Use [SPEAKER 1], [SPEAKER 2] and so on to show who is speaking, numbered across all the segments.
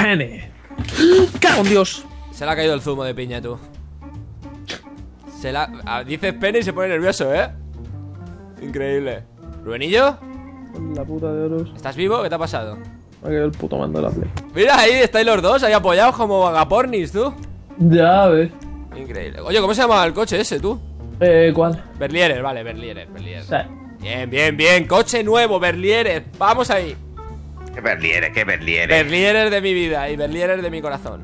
[SPEAKER 1] Penny. ¡Cago en Dios!
[SPEAKER 2] Se le ha caído el zumo de piña, tú. Dices Penny y se pone nervioso, ¿eh? Increíble. ¿Rubenillo?
[SPEAKER 1] La puta de oros.
[SPEAKER 2] ¿Estás vivo? ¿Qué te ha pasado?
[SPEAKER 1] Me ha caído el puto mando de la Play.
[SPEAKER 2] Mira, ahí estáis los dos, ahí apoyados como vagapornis, tú.
[SPEAKER 1] Ya ves.
[SPEAKER 2] Increíble. Oye, ¿cómo se llama el coche ese, tú?
[SPEAKER 1] ¿Cuál?
[SPEAKER 2] Berlierer, vale, Berlierer.
[SPEAKER 1] Sí.
[SPEAKER 2] Bien, bien, bien. Coche nuevo, Berlierer. Vamos ahí.
[SPEAKER 3] ¿Qué Berlierer? ¿Qué Berlierer?
[SPEAKER 2] Berlierer de mi vida y Berlierer de mi corazón.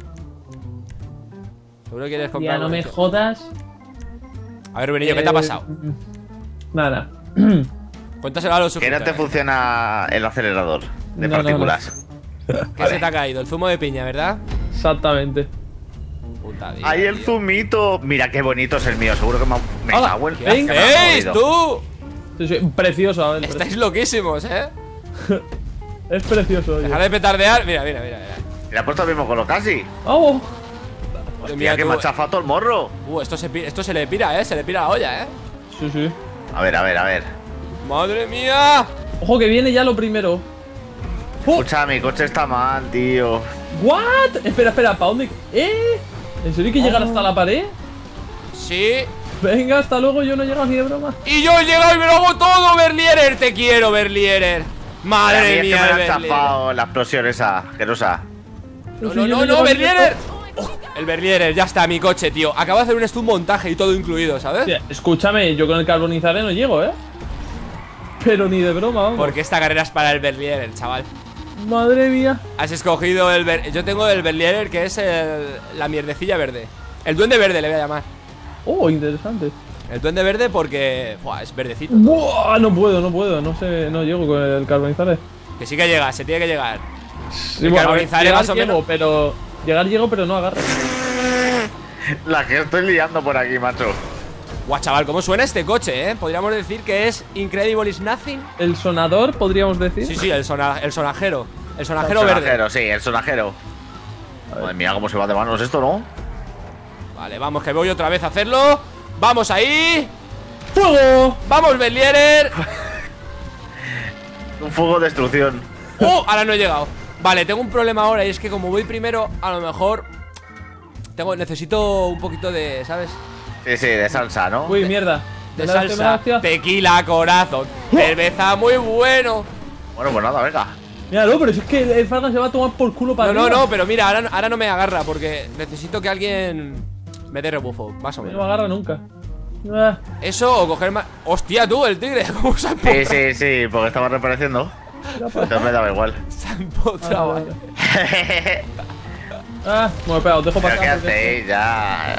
[SPEAKER 2] ¿Seguro que quieres comprar?
[SPEAKER 1] Ya no me
[SPEAKER 2] coche?
[SPEAKER 1] jodas.
[SPEAKER 2] A ver, Benillo, ¿qué te ha pasado?
[SPEAKER 1] Nada.
[SPEAKER 2] Cuéntaselo a los
[SPEAKER 3] Que no
[SPEAKER 2] suscriptores.
[SPEAKER 3] te funciona el acelerador de
[SPEAKER 1] No,
[SPEAKER 3] partículas.
[SPEAKER 2] ¿Qué se te ha caído? El zumo de piña, ¿verdad?
[SPEAKER 1] Exactamente.
[SPEAKER 2] Puta vida,
[SPEAKER 3] Ahí el
[SPEAKER 2] tío.
[SPEAKER 3] zumito. Mira qué bonito es el mío. Seguro que me
[SPEAKER 1] Hola.
[SPEAKER 3] cago en
[SPEAKER 2] ¿Qué
[SPEAKER 1] Venga.
[SPEAKER 2] hacéis, tú?
[SPEAKER 1] Sí, sí, precioso, a ver.
[SPEAKER 2] Estáis loquísimos, ¿eh?
[SPEAKER 1] Es precioso, oye.
[SPEAKER 2] Dejar de petardear. Mira, mira, mira, mira.
[SPEAKER 3] Le ha puesto el mismo color casi.
[SPEAKER 1] ¡Vamos!
[SPEAKER 3] Hostia, que me ha chafado todo el morro.
[SPEAKER 2] Esto se le pira, ¿eh? Se le pira la olla, ¿eh?
[SPEAKER 1] Sí, sí.
[SPEAKER 3] A ver, a ver, a ver.
[SPEAKER 2] ¡Madre mía!
[SPEAKER 1] Ojo que viene ya lo primero.
[SPEAKER 3] Escucha, mi coche está mal, tío.
[SPEAKER 1] ¿What? Espera, espera, ¿para dónde? ¿En serio hay que llegar hasta la pared?
[SPEAKER 2] Sí.
[SPEAKER 1] Venga, hasta luego, yo no he llegado ni de broma.
[SPEAKER 2] Y yo he llegado y me lo hago todo, Berlierer. Te quiero, Berlierer.
[SPEAKER 3] A
[SPEAKER 2] Madre
[SPEAKER 3] mí
[SPEAKER 2] mía,
[SPEAKER 3] es que me han
[SPEAKER 2] Berlierer.
[SPEAKER 3] chafado la explosión esa, asquerosa.
[SPEAKER 2] No,
[SPEAKER 1] Sí,
[SPEAKER 2] no,
[SPEAKER 1] yo
[SPEAKER 2] no,
[SPEAKER 1] llego
[SPEAKER 2] no,
[SPEAKER 1] ni de
[SPEAKER 2] Berlierer.
[SPEAKER 1] broma.
[SPEAKER 2] El Berlierer, ya está, mi coche, tío. Acabo de hacer un montaje y todo incluido, ¿sabes?
[SPEAKER 1] Hostia, escúchame, yo con el carbonizare no llego, ¿eh? Pero ni de broma, vamos.
[SPEAKER 2] Porque esta carrera es para el Berlierer, chaval.
[SPEAKER 1] Madre mía.
[SPEAKER 2] Has escogido yo tengo el Berlierer, que es la mierdecilla verde. El duende verde le voy a llamar.
[SPEAKER 1] Oh, interesante.
[SPEAKER 2] El duende verde porque es verdecito.
[SPEAKER 1] Buah, no puedo, no sé, no llego con el carbonizare.
[SPEAKER 2] Que sí que llega, se tiene que llegar.
[SPEAKER 1] Sí,
[SPEAKER 2] El
[SPEAKER 1] bueno,
[SPEAKER 2] carbonizare
[SPEAKER 1] llegar
[SPEAKER 2] más o
[SPEAKER 1] llego,
[SPEAKER 2] menos.
[SPEAKER 1] pero llego, pero no agarro.
[SPEAKER 3] La que estoy liando por aquí, macho.
[SPEAKER 2] Guau, chaval, ¿cómo suena este coche, eh? Podríamos decir que es Incredible is Nothing.
[SPEAKER 1] El sonador, podríamos decir.
[SPEAKER 2] Sí, sí, el sonajero. El sonajero
[SPEAKER 3] El
[SPEAKER 2] verde.
[SPEAKER 3] sonajero, sí, el sonajero. Madre mía, cómo se va de manos esto, ¿no?
[SPEAKER 2] Vale, vamos, que voy otra vez a hacerlo. Vamos ahí.
[SPEAKER 1] ¡Fuego!
[SPEAKER 2] Vamos, Berlierer.
[SPEAKER 3] Un fuego de destrucción.
[SPEAKER 2] ¡Oh! Ahora no he llegado. Vale, tengo un problema ahora y es que como voy primero, a lo mejor necesito un poquito de, ¿sabes?
[SPEAKER 3] Sí, sí, de salsa, ¿no?
[SPEAKER 1] Uy, mierda.
[SPEAKER 2] De
[SPEAKER 1] ¿Me la hostia, me la
[SPEAKER 2] salsa,
[SPEAKER 1] hostia?
[SPEAKER 2] tequila, corazón, cerveza, muy bueno.
[SPEAKER 3] Bueno, pues nada, venga.
[SPEAKER 1] Míralo, pero si es que el Fargan se va a tomar por culo para
[SPEAKER 2] No, no,
[SPEAKER 1] arriba.
[SPEAKER 2] no, pero mira, ahora no me agarra porque necesito que alguien me dé rebufo, más o
[SPEAKER 1] No me
[SPEAKER 2] menos.
[SPEAKER 1] agarra nunca. Ah,
[SPEAKER 2] Eso o coger más. ¡Hostia, tú, el tigre! ¿Cómo se ha
[SPEAKER 3] Sí,
[SPEAKER 2] empotrado?
[SPEAKER 3] sí, sí, porque estaba reapareciendo. Entonces me daba igual.
[SPEAKER 2] Se ha empotrado.
[SPEAKER 1] vale. Bueno, espera, os dejo
[SPEAKER 3] ¿Pero
[SPEAKER 1] pasar.
[SPEAKER 3] qué
[SPEAKER 1] porque-
[SPEAKER 3] hacéis ya?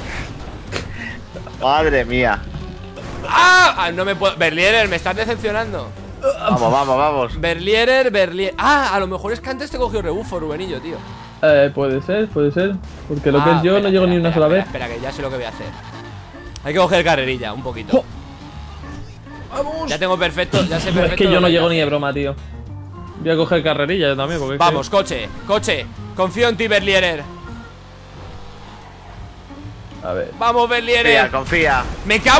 [SPEAKER 3] Madre mía.
[SPEAKER 2] ¡Ah! Ah, no me puedo. Berlierer, me estás decepcionando.
[SPEAKER 3] Vamos, vamos, vamos.
[SPEAKER 2] Berlierer. Ah, a lo mejor es que antes te cogió rebufo, Rubenillo, tío.
[SPEAKER 1] Puede ser. Porque lo que es yo
[SPEAKER 2] espera,
[SPEAKER 1] no llego ni una sola vez.
[SPEAKER 2] Espera, que ya sé lo que voy a hacer. Hay que coger carrerilla, un poquito.
[SPEAKER 1] ¡Jo! ¡Vamos!
[SPEAKER 2] Ya tengo perfecto, ya sé
[SPEAKER 1] Es
[SPEAKER 2] perfecto.
[SPEAKER 1] que yo
[SPEAKER 2] lo
[SPEAKER 1] no
[SPEAKER 2] que
[SPEAKER 1] llego
[SPEAKER 2] hay
[SPEAKER 1] ni
[SPEAKER 2] que
[SPEAKER 1] de broma, tío. Voy a coger carrerilla yo también, porque es
[SPEAKER 2] hacer. Vamos, coche. Confío en ti, Berlierer.
[SPEAKER 1] que... A ver.
[SPEAKER 2] Vamos,
[SPEAKER 3] Confía,
[SPEAKER 2] Berlierer.
[SPEAKER 3] confía.
[SPEAKER 2] Me cago.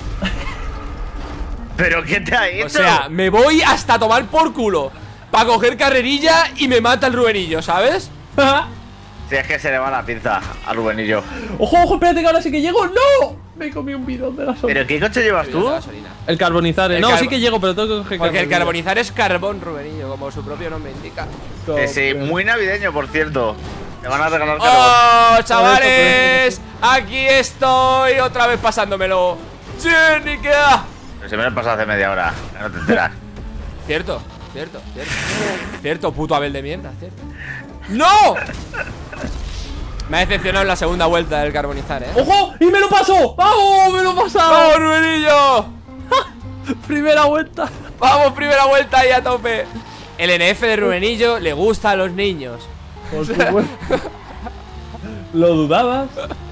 [SPEAKER 3] ¿Pero qué te ha hecho?
[SPEAKER 2] O sea, me voy hasta tomar por culo para coger carrerilla y me mata el Rubenillo, ¿sabes?
[SPEAKER 3] Si es que se le va la pinza a Rubenillo.
[SPEAKER 1] ¡Ojo, ojo! Espérate que ahora sí que llego. ¡No! Me comí un bidón de gasolina.
[SPEAKER 3] ¿Pero qué coche llevas tú?
[SPEAKER 2] Gasolina.
[SPEAKER 1] El carbonizare.
[SPEAKER 2] El
[SPEAKER 1] No,
[SPEAKER 2] carbo-
[SPEAKER 1] sí que llego, pero tengo que coger
[SPEAKER 2] Porque el
[SPEAKER 1] carrerilla.
[SPEAKER 2] carbonizar es carbón, Rubenillo, como su propio nombre indica.
[SPEAKER 3] Sí, muy navideño, por cierto. Te van a regalar carbón.
[SPEAKER 2] ¡Oh, chavales! Aquí estoy, otra vez pasándomelo. ¡Chénica!
[SPEAKER 3] Pero si me lo he pasado hace media hora. Que no te enteras.
[SPEAKER 2] Cierto. Cierto, puto Abel de mierda, cierto. ¡No! Me ha decepcionado en la segunda vuelta del carbonizar,
[SPEAKER 1] ¡Ojo! ¡Y me lo paso! ¡Vamos! ¡Me lo he pasado!
[SPEAKER 2] ¡Vamos, Rubenillo!
[SPEAKER 1] Primera vuelta.
[SPEAKER 2] ¡Vamos, primera vuelta ahí a tope! El NF de Rubenillo le gusta a los niños.
[SPEAKER 1] Por supuesto. ¿Lo dudabas?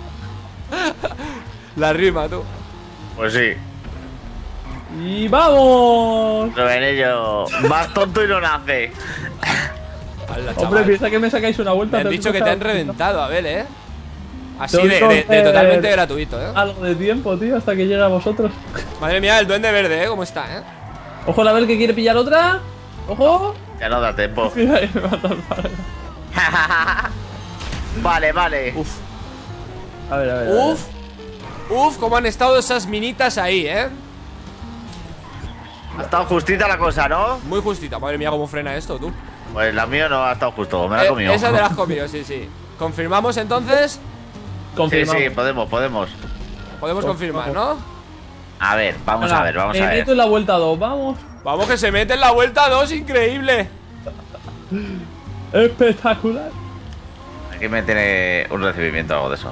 [SPEAKER 2] La rima, tú.
[SPEAKER 3] Pues sí.
[SPEAKER 1] ¡Y vamos!
[SPEAKER 3] Rubenillo, más tonto y no nace.
[SPEAKER 2] Hala,
[SPEAKER 1] Hombre,
[SPEAKER 2] chaval.
[SPEAKER 1] piensa que me sacáis una vuelta.
[SPEAKER 2] Me han
[SPEAKER 1] tengo
[SPEAKER 2] dicho que te han
[SPEAKER 1] pasar
[SPEAKER 2] reventado, Abel, Así
[SPEAKER 1] Tengo que
[SPEAKER 2] de
[SPEAKER 1] coger
[SPEAKER 2] totalmente gratuito,
[SPEAKER 1] algo de tiempo, tío, hasta que llegue a vosotros.
[SPEAKER 2] Madre mía, el duende verde, ¿Cómo está,
[SPEAKER 1] Ojo, a ver que quiere pillar otra. ¡Ojo!
[SPEAKER 3] Ya no da tiempo.
[SPEAKER 1] Mira, ahí me mata el padre.
[SPEAKER 3] Vale, vale.
[SPEAKER 2] Uf,
[SPEAKER 1] A ver, a ver.
[SPEAKER 2] uf, cómo han estado esas minitas ahí,
[SPEAKER 3] Ha estado justita la cosa, ¿no?
[SPEAKER 2] Muy justita, madre mía, cómo frena esto, tú.
[SPEAKER 3] Pues la mía no ha estado justo, me la he comido.
[SPEAKER 2] Esa te la has comido, sí, sí. ¿Confirmamos entonces?
[SPEAKER 3] Sí,
[SPEAKER 1] Confirmamos.
[SPEAKER 3] sí, podemos.
[SPEAKER 2] Podemos confirmar, ¿no?
[SPEAKER 3] A ver, vamos a ver.
[SPEAKER 1] Me meto en la vuelta 2, vamos.
[SPEAKER 2] Vamos, que se mete en la vuelta 2, increíble.
[SPEAKER 1] Espectacular.
[SPEAKER 3] Aquí me tiene un recibimiento o algo de eso.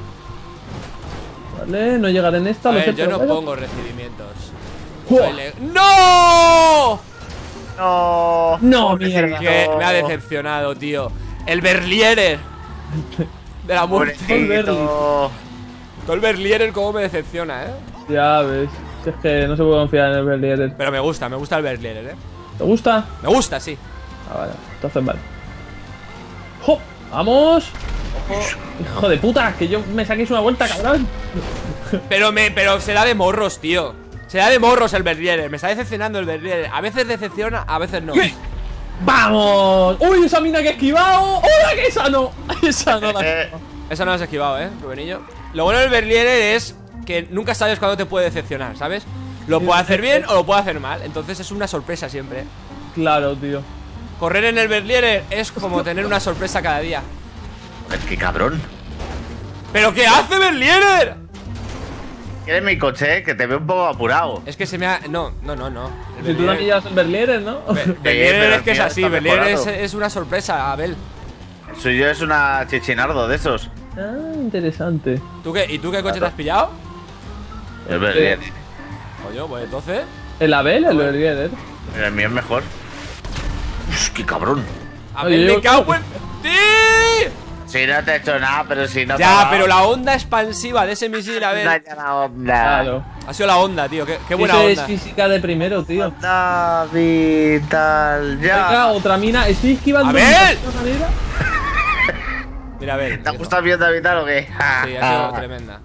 [SPEAKER 1] Vale, no llegaré en esta.
[SPEAKER 2] A
[SPEAKER 1] lo
[SPEAKER 2] ver,
[SPEAKER 1] sé,
[SPEAKER 2] yo
[SPEAKER 1] pero
[SPEAKER 2] no
[SPEAKER 1] bueno.
[SPEAKER 2] pongo recibimientos.
[SPEAKER 1] ¡Jua!
[SPEAKER 2] ¡No!
[SPEAKER 3] No,
[SPEAKER 1] No,
[SPEAKER 3] pobrecito.
[SPEAKER 1] mierda.
[SPEAKER 2] Que me ha decepcionado, tío. El Berlierer de la muerte.
[SPEAKER 3] Pobrecito.
[SPEAKER 2] Todo el Berlierer cómo me decepciona,
[SPEAKER 1] Ya ves. Si es que no se puede confiar en el Berlierer.
[SPEAKER 2] Pero me gusta el Berlierer,
[SPEAKER 1] ¿Te gusta?
[SPEAKER 2] Me gusta, sí.
[SPEAKER 1] Ah, vale. Entonces vale. ¡Hop! ¡Vamos!
[SPEAKER 2] Ojo.
[SPEAKER 1] Hijo de puta, que yo me saquéis una vuelta, cabrón.
[SPEAKER 2] Pero será de morros, tío. Será de morros el Berlierer. Me está decepcionando el Berlierer. A veces decepciona, a veces no.
[SPEAKER 1] ¡Vamos! ¡Uy, esa mina que he esquivado! ¡Hola, que esa no! Esa no la
[SPEAKER 2] Esa no la has esquivado, Rubenillo. Lo bueno del Berlierer es que nunca sabes cuándo te puede decepcionar, ¿sabes? Lo puede hacer bien o lo puede hacer mal. Entonces es una sorpresa siempre.
[SPEAKER 1] Claro, tío.
[SPEAKER 2] Correr en el Berlierer es como tener una sorpresa cada día.
[SPEAKER 3] Joder, qué cabrón.
[SPEAKER 2] ¿Pero qué hace Berlierer?
[SPEAKER 3] ¿Quieres mi coche? Que te veo un poco apurado.
[SPEAKER 2] Es que se me ha... No. El
[SPEAKER 1] Si tú también llevas el Berlierer, ¿no?
[SPEAKER 2] Berlierer
[SPEAKER 3] pero
[SPEAKER 2] es que es
[SPEAKER 3] el mío
[SPEAKER 2] así.
[SPEAKER 3] está
[SPEAKER 2] Berlierer
[SPEAKER 3] mejorado.
[SPEAKER 2] es una sorpresa, Abel.
[SPEAKER 3] El suyo es una chichinardo de esos.
[SPEAKER 1] Ah, interesante.
[SPEAKER 2] ¿Tú qué? ¿Y tú qué coche te has pillado?
[SPEAKER 3] El Berlierer.
[SPEAKER 2] Oye, pues entonces...
[SPEAKER 1] ¿El Abel? El Berlierer.
[SPEAKER 3] El mío es mejor. Uf, qué cabrón.
[SPEAKER 2] Abel,
[SPEAKER 1] yo-
[SPEAKER 2] me cago en ti.
[SPEAKER 3] Si no te he hecho nada, pero si no te
[SPEAKER 2] Ya,
[SPEAKER 3] ha
[SPEAKER 2] pero
[SPEAKER 3] dado-
[SPEAKER 2] la onda expansiva de ese misil, Abel.
[SPEAKER 3] Vaya la onda.
[SPEAKER 1] Claro.
[SPEAKER 2] Ha sido la onda, tío. Qué buena
[SPEAKER 1] Eso es
[SPEAKER 2] onda.
[SPEAKER 1] física de primero, tío.
[SPEAKER 3] David, tal, ya.
[SPEAKER 1] Venga, otra mina. Estoy esquivando.
[SPEAKER 2] ¡Abel!
[SPEAKER 1] de una manera.
[SPEAKER 2] Mira, Abel.
[SPEAKER 3] ¿Te ha gustado bien David tal o qué?
[SPEAKER 2] Sí, ha sido tremenda.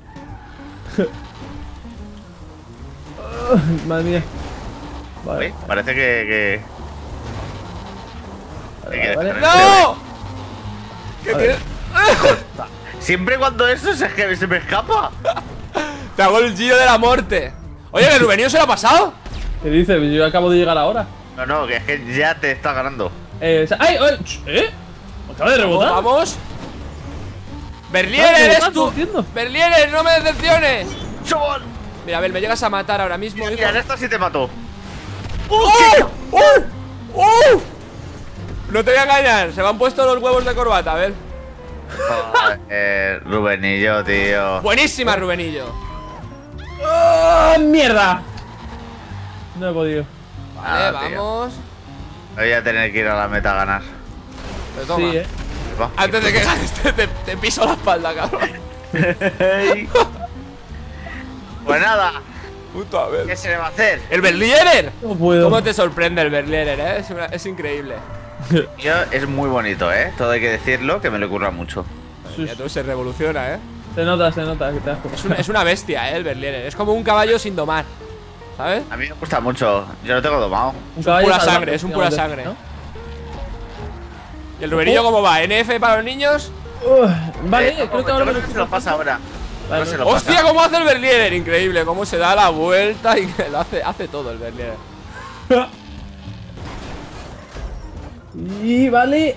[SPEAKER 1] Madre mía. Vale.
[SPEAKER 3] Uy, parece que...
[SPEAKER 1] Vale, vale.
[SPEAKER 2] ¡No! ¿Qué
[SPEAKER 1] A ver.
[SPEAKER 2] tienes?
[SPEAKER 3] Siempre cuando eso se me escapa.
[SPEAKER 2] Te hago el giro de la muerte. Oye, ¿el Rubenillo se lo ha pasado?
[SPEAKER 1] ¿Qué dices? Yo acabo de llegar ahora.
[SPEAKER 3] No, que es que ya te está ganando.
[SPEAKER 1] ¡Ay! ¿Eh? Acaba de rebotar.
[SPEAKER 2] Vamos.
[SPEAKER 1] Acaba
[SPEAKER 2] Berlierer,
[SPEAKER 1] de
[SPEAKER 2] eres
[SPEAKER 1] rebotar,
[SPEAKER 2] tú.
[SPEAKER 1] no entiendo.
[SPEAKER 2] Berlierer, no me decepciones.
[SPEAKER 3] ¡Chaval!
[SPEAKER 2] Mira, Abel, me llegas a matar ahora mismo, hijo.
[SPEAKER 3] Mira, en esta sí te mató.
[SPEAKER 2] No te voy a engañar, se me han puesto los huevos de corbata, a ver.
[SPEAKER 3] Rubenillo, tío.
[SPEAKER 2] Buenísima, Rubenillo.
[SPEAKER 1] ¡Oh, mierda! No he podido.
[SPEAKER 2] Vale,
[SPEAKER 3] Ah, tío.
[SPEAKER 2] vamos.
[SPEAKER 3] Voy a tener que ir a la meta a ganar.
[SPEAKER 2] Pero toma.
[SPEAKER 1] Sí,
[SPEAKER 3] Va.
[SPEAKER 2] Antes de que ganes, te piso la espalda, cabrón.
[SPEAKER 3] Pues nada,
[SPEAKER 2] Puto Abel.
[SPEAKER 3] ¿qué se le va a hacer?
[SPEAKER 2] ¡El Berlierer!
[SPEAKER 1] No puedo.
[SPEAKER 2] ¿Cómo te sorprende el Berlierer, Es increíble.
[SPEAKER 3] Es muy bonito, todo hay que decirlo, que me le ocurra mucho.
[SPEAKER 2] Ya todo se revoluciona,
[SPEAKER 1] Se nota que te das cuenta.
[SPEAKER 2] Es una bestia, el Berlierer. Es como un caballo sin domar. ¿Sabes?
[SPEAKER 3] A mí me gusta mucho, yo lo tengo domado.
[SPEAKER 1] Un caballo
[SPEAKER 2] pura
[SPEAKER 1] salvaje,
[SPEAKER 2] sangre, es un pura
[SPEAKER 1] digamos,
[SPEAKER 2] sangre.
[SPEAKER 1] ¿no?
[SPEAKER 2] ¿Y el Rubenillo cómo va? ¿NF para los niños?
[SPEAKER 1] Vale, creo que ahora
[SPEAKER 3] yo
[SPEAKER 1] me
[SPEAKER 3] creo que se lo pasa ahora.
[SPEAKER 1] Vale,
[SPEAKER 3] No se lo
[SPEAKER 2] ¡Hostia,
[SPEAKER 3] pasa.
[SPEAKER 2] cómo hace el Berlierer! Increíble, cómo se da la vuelta y que lo hace todo el Berlierer.
[SPEAKER 1] Y vale.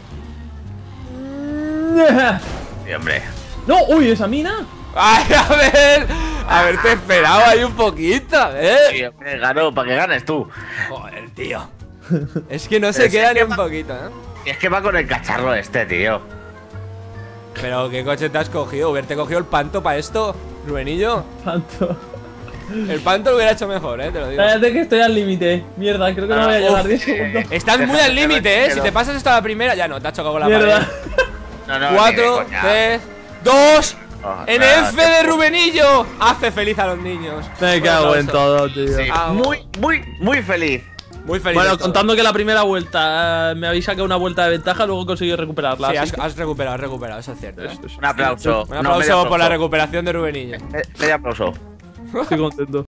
[SPEAKER 3] Sí, hombre.
[SPEAKER 1] No, uy, esa mina.
[SPEAKER 2] ¡Ay, a ver! Haberte esperado ahí un poquito, a ver.
[SPEAKER 3] Sí, hombre, ganó, para que ganes tú.
[SPEAKER 2] Joder, tío. Es que no se
[SPEAKER 3] Es
[SPEAKER 2] queda ni
[SPEAKER 3] que
[SPEAKER 2] un
[SPEAKER 3] va-
[SPEAKER 2] poquito,
[SPEAKER 3] Y es que va con el cacharro este, tío.
[SPEAKER 2] Pero ¿qué coche te has cogido? ¿Huberte cogido el panto para esto, Rubenillo?
[SPEAKER 1] Tanto.
[SPEAKER 2] El panto lo hubiera hecho mejor, te lo digo.
[SPEAKER 1] Espérate que estoy al límite. Mierda, creo que no voy a llegar 10 segundos.
[SPEAKER 2] Estás muy al límite, Si te pasas esto a la primera, ya no, te has chocado con la
[SPEAKER 1] Mierda.
[SPEAKER 3] No, ni de
[SPEAKER 2] 4,
[SPEAKER 3] coña.
[SPEAKER 2] 3, 2.
[SPEAKER 3] Oh,
[SPEAKER 2] NF
[SPEAKER 3] nada,
[SPEAKER 2] de Rubenillo. Hace feliz a los niños.
[SPEAKER 1] Me cago en todo, tío.
[SPEAKER 3] Sí,
[SPEAKER 2] Vamos.
[SPEAKER 3] muy feliz.
[SPEAKER 2] Muy feliz.
[SPEAKER 1] Bueno,
[SPEAKER 2] de todo.
[SPEAKER 1] contando que la primera vuelta me habéis sacado una vuelta de ventaja, luego he conseguido recuperarla.
[SPEAKER 2] Sí,
[SPEAKER 1] así que-
[SPEAKER 2] has recuperado, eso es cierto.
[SPEAKER 3] Un aplauso.
[SPEAKER 2] Un
[SPEAKER 3] No,
[SPEAKER 2] aplauso
[SPEAKER 3] medio
[SPEAKER 2] por la recuperación de Rubenillo.
[SPEAKER 3] Medio aplauso.
[SPEAKER 1] Estoy contento.